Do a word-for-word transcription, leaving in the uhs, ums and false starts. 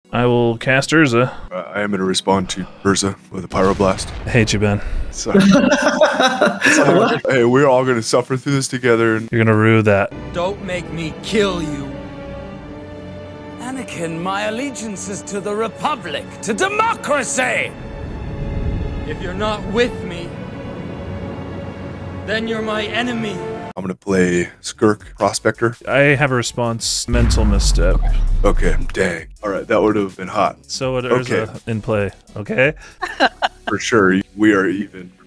I will cast Urza. Uh, I am going to respond to Urza with a pyroblast. I hate you, Ben. So, so, hey, we're all going to suffer through this together. And You're gonna rue that. Don't make me kill you. Anakin, my allegiance is to the Republic, to democracy! If you're not with me, then you're my enemy. I'm going to play Skirk Prospector. I have a response. Mental misstep. Okay, dang. All right, that would have been hot. So it Urza Okay. in play. Okay. For sure, we are even.